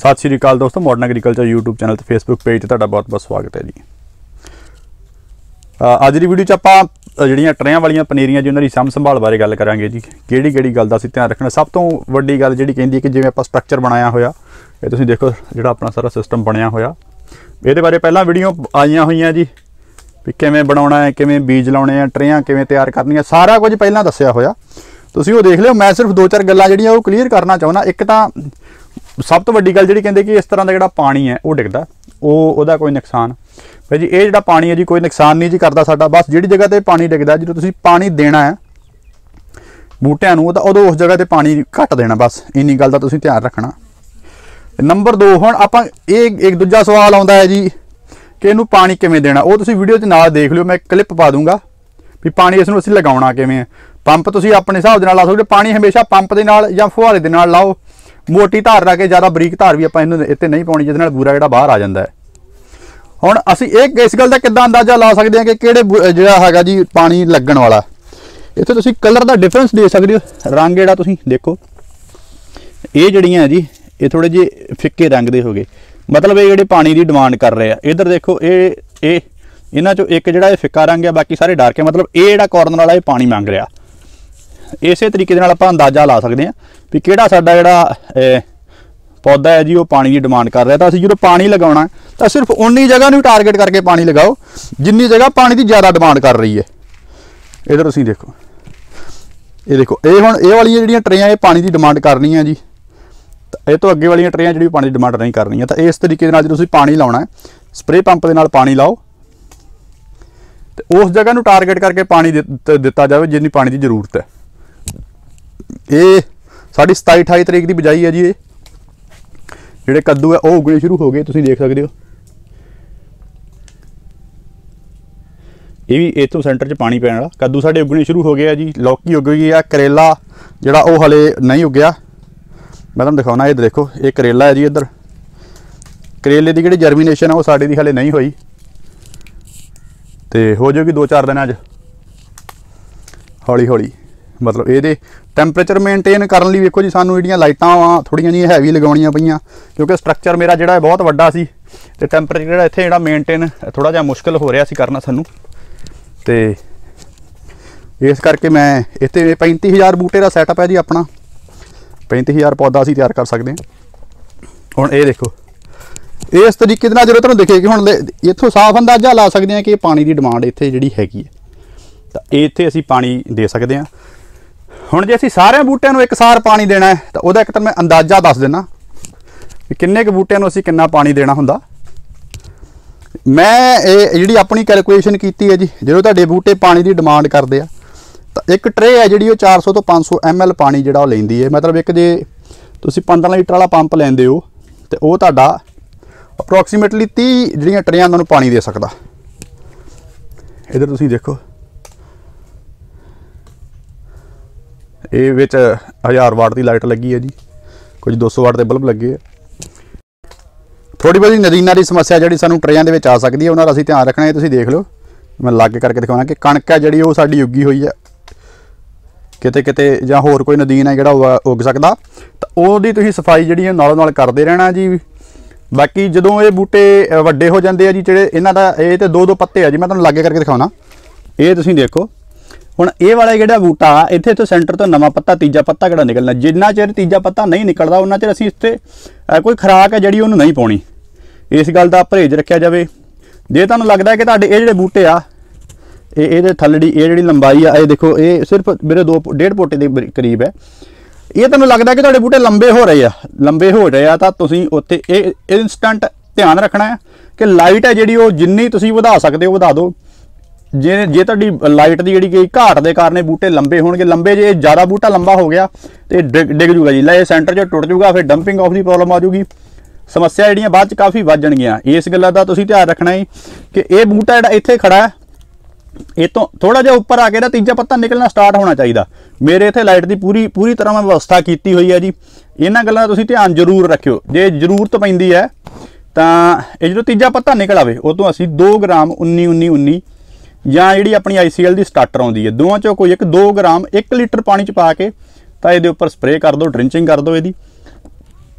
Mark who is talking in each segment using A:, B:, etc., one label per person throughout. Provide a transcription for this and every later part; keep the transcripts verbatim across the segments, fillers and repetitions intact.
A: सत श्री अकाल दोस्तों, modern agriculture YouTube channel ते फेसबुक पेज ते तुहाडा बहुत बहुत स्वागत है जी। अज की वीडियो च आपां जिहड़ियां ट्रेयां वालियां पनीरियां जी उन्हां दी साਂਭ संभाल बारे गल करांगे जी। किहड़ी किहड़ी गल दा असीं ध्यान रखना। सब तो वड्डी गल जिहड़ी कहिंदी कि जिवें आपां स्ट्रक्चर बनाया होया, ये तुसीं देखो जिहड़ा अपना सारा सिस्टम बनया होया, इहदे बारे पहलां वीडियो आईयां होईयां जी भी किवें बनाउणा है, किवें बीज लाउणे आ, ट्रेयां किवें तैयार करनियां, सारा कुछ पहलां दस्सिया होया। तुसीं ओह देख लिओ। मैं सिर्फ दो चार गल्लां जिहड़ियां ओह क्लीयर करना चाहुंदा। एक तां सब तो वड्डी गल जिहड़ी कहंदे कि इस तरह का जिहड़ा पानी है वह डिगदा, ਉਹ ਉਹਦਾ ਕੋਈ ਨੁਕਸਾਨ ਭਾਈ जी। ਇਹ ਜਿਹੜਾ ਪਾਣੀ है जी कोई नुकसान नहीं जी करता साडा। बस जिहड़ी जगह ते पानी डिगदा, ਜਦੋਂ ਤੁਸੀਂ पानी देना है ਬੂਟਿਆਂ ਨੂੰ, ਉਦੋਂ ਉਸ जगह ते पानी घट देना, बस इन्नी गल दा ਤੁਸੀਂ ध्यान रखना। नंबर दो, हुण आपां ਇਹ एक दूजा सवाल आउंदा है जी कि ਇਹਨੂੰ पानी किवें देना। ਉਹ ਤੁਸੀਂ ਵੀਡੀਓ 'ਚ ਨਾਲ देख लिओ, मैं क्लिप पा दूंगा भी पानी इस ਨੂੰ ਅਸੀਂ ਲਗਾਉਣਾ ਕਿਵੇਂ ਹੈ। पंप ਤੁਸੀਂ ਆਪਣੇ ਹਿਸਾਬ ਦੇ ਨਾਲ ਲਾ ਸਕਦੇ। ਪਾਣੀ ਹਮੇਸ਼ਾ ਪੰਪ ਦੇ ਨਾਲ ਜਾਂ ਫੁਹਾਰੇ ਦੇ ਨਾਲ ਲਾਓ। मोटी धार ला के ज़्यादा बरीक धार भी आपां इहनूं इत्ते नहीं पाउणी, जिहदे नाल बूरा जिहड़ा बाहर आ जांदा है। हुण असीं इह इस गल दा किद्दां अंदाज़ा ला सकदे हां कि किहड़े जिहड़ा हैगा जी पानी लगण वाला। इत्थे तुसीं कलर दा डिफरेंस दे सकदे हो। रंग जिहड़ा तुसीं देखो, ये जिहड़ियां जी ये थोड़े जिहे फिक्के रंग दे हो गए, मतलब ये जिहड़े पानी की डिमांड कर रहे हैं। इधर देखो ये ये इन्हां चों एक जिहड़ा फिक्का रंग है, बाकी सारे डार्क है, मतलब ये जिहड़ा कॉर्नर वाला ये पानी मंग रहा। इस तरीके नाल आपां अंदाज़ा ला सकते हैं भी किहड़ा साडा जिहड़ा पौधा है जी वो पानी की डिमांड कर रहा। तो असीं जो पानी लगाउणा तो सिर्फ उन्नी जगह नूं टारगेट करके पानी लगाओ जिन्नी जगह पानी की ज़्यादा डिमांड कर रही है। इधर तुसीं देखो, ये देखो ये हुण ये वाली जिहड़ियां ट्रेयां ये पानी की डिमांड करनियां जी। ये तो अगे वाली ट्रेयां जिहड़ी पानी की डिमांड नहीं करनियां। तो इस तरीके नाल जो तुसीं पानी लाउणा है, स्प्रे पंप दे नाल पानी लाओ तो उस जगह नूं टारगेट करके पानी दिता जाए जिन्नी पानी की जरूरत है। ये साड़ी सताई अठाई तरीक की बिजाई है जी। ये जिहड़े कद्दू है वो उगने शुरू हो गए, तुसीं देख सकते हो। ये भी इत्थों सेंटर च पानी पैण वाला कद्दू साडे उगने शुरू हो गया जी। लौकी उग गई है। करेला जिहड़ा वो हले नहीं उगया, मैं तुहानूं दिखाउणा। ये देखो ये करेला है जी। इधर करेले की जिहड़ी जर्मीनेशन है वो साडे दी हले नहीं हुई, तो हो जाएगी दो चार दिनां च हौली हौली। मतलब ये टैंपरेचर मेनटेन करने लई वेखो जी, सानूं जिहड़ियां लाइटां वा थोड़ियां जिहियां हैवी लगाउणियां पईयां, क्योंकि स्ट्रक्चर मेरा जिहड़ा बहुत वड्डा सी ते टैंपरेचर जिहड़ा इत्थे जिहड़ा मेनटेन थोड़ा जिहा मुश्किल हो रहा सी करना सानूं। ते इस करके मैं इत्थे पैंती हज़ार बूटे का सैटअप है जी अपना। पैंती हज़ार पौधा असीं तैयार कर सकते हैं। हुण ये देखो इस तरीके दे नाल जो तुहानूं दिखे कि हुण इत्थों साफ अंदाज़ा ला सकते हैं कि पानी की डिमांड इत्थे जिहड़ी हैगी है, तो इत्थे असीं पानी दे सकते हैं। हुण जे असीं सारे बूटिਆਂ ਨੂੰ एकसार पानी देना है तो ਉਹਦਾ एक तो मैं अंदाज़ा दस देना कि किन्ने क बूटिਆਂ ਨੂੰ ਅਸੀਂ किन्ना पानी देना हुंदा। मैं ये जिहड़ी अपनी कैलकुलेशन कीती है जी, जो तुहाडे बूटे पानी की डिमांड करते हैं तो एक ट्रे है जिहड़ी वो चार सौ तो पाँच सौ एम एल पानी जिहड़ा वो लैंदी है। मतलब एक जे तुसीं पंद्रह लीटर वाला पंप लैंदे हो तो वो तुहाडा अप्रोक्सीमेटली तीह जिहड़ियां ट्रेयां उन्हां नूं पानी दे सकदा। इधर तुसीं देखो ये विच हज़ार वाट की लाइट लगी है जी, कुछ दो सौ वाट के बल्ब लगे है। थोड़ी बहुत नदीना की समस्या जी सानू ट्रेयां दे विच आ सकती है, उन्हां दा असीं ध्यान रखना है। तुसीं देख लो, मैं लागे करके दिखाना कि कणक है जी वो साडी उगी हुई है, किते किते जां होर कोई नदीन है जिहड़ा उग सकदा, तो उहदी तुसीं सफाई जिहड़ी नालों नाल करदे रहना जी। बाकी जदों ये बूटे वड्डे हो जांदे आ जी, जिहड़े इन्हां दा ये ते दो दो पत्ते आ जी, मैं तुहानूं लागे करके दिखाउणा। ये तुसीं देखो हुण ये वाला जिहड़ा बूटा इत्थे तो सेंटर तो नवां पत्ता तीजा पत्ता किहड़ा निकलना। जिन्ना चिर तीजा पत्ता नहीं निकलदा उन्ना चिर असीं इत्थे कोई खुराक है जिहड़ी उहनूं नहीं पाउणी। इस गल दा परहेज रखिया जावे। जे तुहानूं लगदा है कि तुहाडे ये जिहड़े बूटे आ ये इहदे थल्लड़ी ये जिहड़ी लंबाई आ, ये देखो ये सिर्फ मेरे दो डेढ़ फुट दे करीब है। ये तुहानूं लगदा है कि तुहाडे बूटे लंबे हो रहे आ लंबे हो रहे आ, तां तुसीं उत्थे ये इंस्टेंट ध्यान रखना है कि लाइट है जिहड़ी वो जिन्नी तुसीं वधा सकदे हो वधा दो। जे जे तुहाडी लाइट की जिहड़ी घाट के कारण बूटे लंबे होणगे, लंबे जे ज़्यादा बूटा लंबा हो गया तो डिग डिग जूगा जी, ला सेंटर जो टुट जूगा, फिर डंपिंग ऑफ की प्रॉब्लम आ जूगी। समस्या जिहड़ियां बाद च काफ़ी वध जाणगियां। इस गल्ला दा तुसीं ध्यान रखना है कि ये बूटा जिहड़ा इत्थे खड़ा है, ये तो थोड़ा जिहा उपर आके ना तीजा पत्ता निकलना स्टार्ट होना चाहिए। मेरे इत्थे लाइट की पूरी पूरी तरह मैं व्यवस्था की हुई है जी। इन्हां गल्लां दा तुसीं ध्यान जरूर रखियो। जे जरूरत पैंदी है तां ये जो तीजा पत्ता निकल आवे उह तों असीं दो ग्राम उन्नी उन्नी उन्नी ਜਾਂ ਜਿਹੜੀ अपनी आई सी एल की स्टार्टर आउंदी है, दोवां चों कोई एक दो ग्राम एक लीटर पानी च पा के तो ये उपर स्प्रे कर दो, ड्रिंचिंग कर दो। ये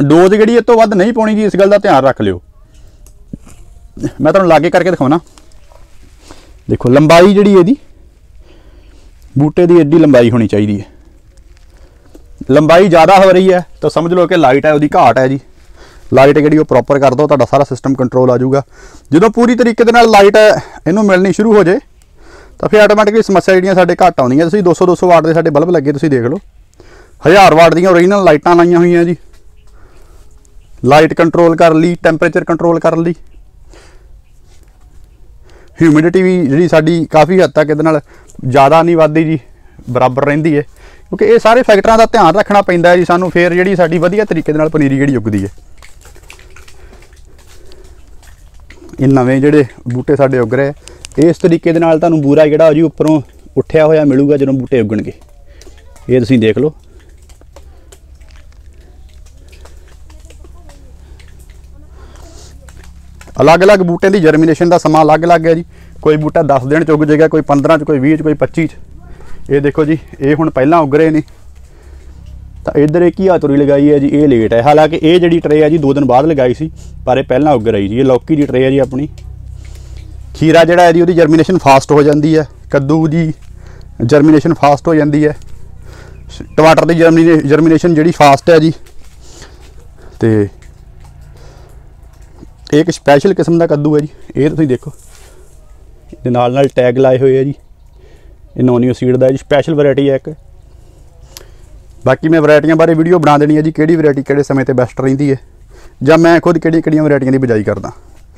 A: ਡੋਜ਼ ਜਿਹੜੀ ਇਹ ਤੋਂ ਵੱਧ ਨਹੀਂ ਪਾਉਣੀ ਜੀ, ਇਸ ਗੱਲ ਦਾ ਧਿਆਨ ਰੱਖ ਲਿਓ। ਮੈਂ ਤੁਹਾਨੂੰ ਲਾਗੇ ਕਰਕੇ ਦਿਖਾਉਣਾ। ਦੇਖੋ ਲੰਬਾਈ ਜਿਹੜੀ ਇਹਦੀ ਬੂਟੇ ਦੀ ਐਡੀ ਲੰਬਾਈ ਹੋਣੀ ਚਾਹੀਦੀ ਹੈ। ਲੰਬਾਈ ਜ਼ਿਆਦਾ ਹੋ ਰਹੀ ਹੈ ਤਾਂ ਸਮਝ ਲਓ ਕਿ ਲਾਈਟ ਹੈ ਉਹਦੀ ਘਾਟ ਹੈ ਜੀ। ਲਾਈਟ ਜਿਹੜੀ ਉਹ ਪ੍ਰੋਪਰ ਕਰ ਦਿਓ, ਤੁਹਾਡਾ ਸਾਰਾ ਸਿਸਟਮ ਕੰਟਰੋਲ ਆ ਜਾਊਗਾ। ਜਦੋਂ ਪੂਰੀ ਤਰੀਕੇ ਦੇ ਨਾਲ ਲਾਈਟ ਇਹਨੂੰ ਮਿਲਣੀ ਸ਼ੁਰੂ ਹੋ ਜੇ ਤਾਂ ਫਿਰ ਆਟੋਮੈਟਿਕਲੀ ਸਮੱਸਿਆ ਜਿਹੜੀਆਂ ਸਾਡੇ ਘੱਟ ਆਉਂਦੀਆਂ। ਤੁਸੀਂ ਦੋ ਸੌ ਦੋ ਸੌ ਵਾਟ ਦੇ ਸਾਡੇ ਬਲਬ ਲੱਗੇ, ਤੁਸੀਂ ਦੇਖ ਲਓ ਹਜ਼ਾਰ ਵਾਟ ਦੀਆਂ ਓਰੀਜਨਲ ਲਾਈਟਾਂ ਲਾਈਆਂ ਹੋਈਆਂ ਜੀ। ਲਾਈਟ ਕੰਟਰੋਲ ਕਰਨ ਲਈ, ਟੈਂਪਰੇਚਰ ਕੰਟਰੋਲ ਕਰਨ ਲਈ, ਹਿਊਮਿਡਿਟੀ ਵੀ ਜਿਹੜੀ ਸਾਡੀ ਕਾਫੀ ਹੱਦ ਤੱਕ ਇਹਦੇ ਨਾਲ ਜ਼ਿਆਦਾ ਨਹੀਂ ਵੱਧਦੀ ਜੀ, ਬਰਾਬਰ ਰਹਿੰਦੀ ਹੈ। ਕਿਉਂਕਿ ਇਹ ਸਾਰੇ ਫੈਕਟਰਾਂ ਦਾ ਧਿਆਨ ਰੱਖਣਾ ਪੈਂਦਾ ਹੈ ਜੀ ਸਾਨੂੰ, ਫਿਰ ਜਿਹੜੀ ਸਾਡੀ ਵਧੀਆ ਤਰੀਕੇ ਦੇ ਨਾਲ ਪਨੀਰੀ ਜਿਹੜੀ ਉੱਗਦੀ ਹੈ। ਇਹ ਨਵੇਂ ਜਿਹੜੇ ਬੂਟੇ ਸਾਡੇ ਉੱਗ ਰਹੇ ਇਸ ਤਰੀਕੇ ਦੇ ਨਾਲ ਤੁਹਾਨੂੰ ਬੂਰਾ ਜਿਹੜਾ ਜੀ ਉੱਪਰੋਂ ਉੱਠਿਆ ਹੋਇਆ ਮਿਲੂਗਾ ਜਦੋਂ ਬੂਟੇ ਉੱਗਣਗੇ। ਇਹ ਤੁਸੀਂ ਦੇਖ ਲਓ। ਅਲੱਗ-ਅਲੱਗ ਬੂਟਿਆਂ ਦੀ ਜਰਮੀਨੇਸ਼ਨ ਦਾ ਸਮਾਂ ਅਲੱਗ-ਅਲੱਗ ਹੈ ਜੀ। ਕੋਈ ਬੂਟਾ ਦਸ ਦਿਨ ਚ ਉੱਗ ਜਾਏਗਾ, ਕੋਈ ਪੰਦਰਾਂ ਚ, ਕੋਈ ਵੀਹ ਚ, ਕੋਈ ਪੱਚੀ ਚ। ਇਹ ਦੇਖੋ ਜੀ, ਇਹ ਹੁਣ ਪਹਿਲਾਂ ਉੱਗ ਰਹੇ ਨੇ ਤਾਂ ਇੱਧਰ ਇਹ ਘੀਆ ਤੋਰੀ ਲਗਾਈ ਹੈ ਜੀ, ਇਹ ਲੇਟ ਹੈ। ਹਾਲਾਂਕਿ ਇਹ ਜਿਹੜੀ ਟਰੇ ਹੈ ਜੀ ਦੋ ਦਿਨ ਬਾਅਦ ਲਗਾਈ ਸੀ, ਪਰ ਇਹ ਪਹਿਲਾਂ ਉੱਗ ਰਹੀ ਜੀ। ਇਹ ਲੌਕੀ ਦੀ ਟਰੇ ਹੈ ਜੀ ਆਪਣੀ। ਖੀਰਾ ਜਿਹੜਾ ਹੈ ਜੀ ਉਹਦੀ ਜਰਮੀਨੇਸ਼ਨ ਫਾਸਟ ਹੋ ਜਾਂਦੀ ਹੈ, ਕੱਦੂ ਦੀ ਜਰਮੀਨੇਸ਼ਨ ਫਾਸਟ ਹੋ ਜਾਂਦੀ ਹੈ, ਟਮਾਟਰ ਦੀ ਜਰਮੀਨੇ ਜਰਮੀਨੇਸ਼ਨ ਜਿਹੜੀ ਫਾਸਟ ਹੈ ਜੀ। ਤੇ ਇਹ ਇੱਕ ਸਪੈਸ਼ਲ ਕਿਸਮ ਦਾ ਕੱਦੂ ਹੈ ਜੀ, ਇਹ ਤੁਸੀਂ ਦੇਖੋ ਇਹਦੇ ਨਾਲ ਨਾਲ ਟੈਗ ਲਾਏ ਹੋਏ ਹੈ ਜੀ। ਇਹ ਨੋਨੀਓ ਸੀਡ ਦਾ ਜੀ, ਸਪੈਸ਼ਲ ਵੈਰਾਈਟੀ ਹੈ ਇੱਕ। ਬਾਕੀ ਮੈਂ ਵੈਰਾਈਟੀਆਂ ਬਾਰੇ ਵੀਡੀਓ ਬਣਾ ਦੇਣੀ ਹੈ ਜੀ, ਕਿਹੜੀ ਵੈਰਾਈਟੀ ਕਿਹੜੇ ਸਮੇਂ ਤੇ ਬੈਸਟ ਰਹਿੰਦੀ ਹੈ, ਜਾਂ ਮੈਂ ਖੁਦ ਕਿਹੜੀਆਂ ਕਿਹੜੀਆਂ ਵੈਰਾਈਟੀਆਂ ਦੀ ਬਿਜਾਈ ਕਰਦਾ।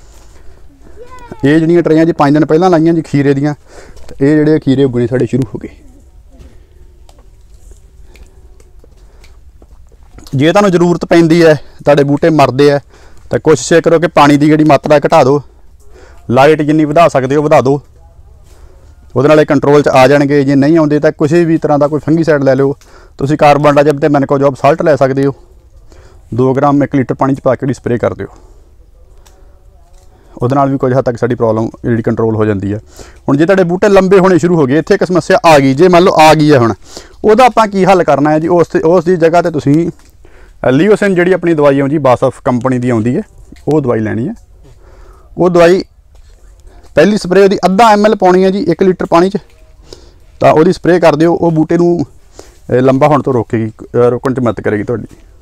A: ਇਹ ਜਿਹੜੀਆਂ ਟਰੇਆਂ ਜੀ ਪੰਜ ਦਿਨ ਪਹਿਲਾਂ ਲਾਈਆਂ ਜੀ ਖੀਰੇ ਦੀਆਂ, ਤੇ ਇਹ ਜਿਹੜੇ ਖੀਰੇ ਉੱਗਣੇ ਸਾਡੇ ਸ਼ੁਰੂ ਹੋ ਗਏ। ਜੇ ਤੁਹਾਨੂੰ ਜ਼ਰੂਰਤ ਪੈਂਦੀ ਹੈ, ਤੁਹਾਡੇ ਬੂਟੇ ਮਰਦੇ ਆ, ਤਾਂ ਕੋਸ਼ਿਸ਼ ਇਹ ਕਰੋ ਕਿ ਪਾਣੀ ਦੀ ਜਿਹੜੀ ਮਾਤਰਾ ਘਟਾ ਦਿਓ। ਲਾਈਟ ਜਿੰਨੀ ਵਧਾ ਸਕਦੇ ਹੋ ਵਧਾ ਦਿਓ, ਉਹਦੇ ਨਾਲ ਇਹ ਕੰਟਰੋਲ 'ਚ ਆ ਜਾਣਗੇ। ਜੇ ਨਹੀਂ ਆਉਂਦੇ ਤਾਂ ਕਿਸੇ ਵੀ ਤਰ੍ਹਾਂ ਦਾ ਕੋਈ ਫੰਗੀਸਾਈਡ ਲੈ ਲਿਓ। ਤੁਸੀਂ ਕਾਰਬਨ ਡਾਈਆਕਸਾਈਡ ਤੇ ਮੈਨਕੋਜੋਬ ਸਾਲਟ ਲੈ ਸਕਦੇ ਹੋ, ਦੋ ਗ੍ਰਾਮ ਇੱਕ ਲੀਟਰ ਪਾਣੀ 'ਚ ਪਾ ਕੇ ਜਿਹੜੀ ਸਪਰੇਅ ਕਰ ਦਿਓ। ਉਹਦੇ ਨਾਲ ਵੀ ਕੁਝ ਹੱਦ ਤੱਕ ਸਾਡੀ ਪ੍ਰੋਬਲਮ ਜਿਹੜੀ ਕੰਟਰੋਲ ਹੋ ਜਾਂਦੀ ਹੈ। ਹੁਣ ਜੇ ਤੁਹਾਡੇ ਬੂਟੇ ਲੰਬੇ ਹੋਣੇ ਸ਼ੁਰੂ ਹੋ ਗਏ, ਇੱਥੇ ਇੱਕ ਸਮੱਸਿਆ ਆ ਗਈ, ਜੇ ਮੰਨ ਲਓ ਆ ਗਈ ਹੈ, ਹੁਣ ਉਹਦਾ ਆਪਾਂ ਕੀ ਹੱਲ ਕਰਨਾ ਹੈ ਜੀ? ਉਸ ਉਸ ਦੀ ਜਗ੍ਹਾ 'ਤੇ ਤੁਸੀਂ ਲੀਓਸਿਨ ਜਿਹੜੀ ਆਪਣੀ ਦਵਾਈ ਆਉਂਦੀ ਬਾਸਫ ਕੰਪਨੀ ਦੀ ਆਉਂਦੀ ਹੈ, ਉਹ ਦਵਾਈ ਲੈਣੀ ਹੈ। ਉਹ ਦਵਾਈ ਪਹਿਲੀ ਸਪਰੇਅ ਉਹਦੀ ਅੱਧਾ ਐਮ ਐਲ ਪਾਉਣੀ ਹੈ ਜੀ ਇੱਕ ਲੀਟਰ ਪਾਣੀ 'ਚ, ਤਾਂ ਉਹਦੀ ਸਪਰੇਅ ਕਰ ਦਿਓ। ਉਹ ਬੂਟੇ ਨੂੰ ਲੰਬਾ ਹੋਣ ਤੋਂ ਰੋਕੇਗੀ, ਰੋਕਣ 'ਚ ਮਦਦ ਕਰੇਗੀ ਤੁਹਾਡੀ।